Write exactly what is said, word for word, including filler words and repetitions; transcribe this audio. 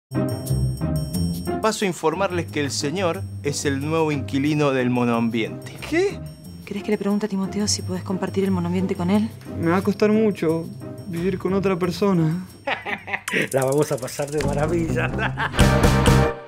Paso a informarles que el señor es el nuevo inquilino del monoambiente. ¿Qué? ¿Querés que le pregunte a Timoteo si podés compartir el monoambiente con él? Me va a costar mucho vivir con otra persona. La vamos a pasar de maravilla.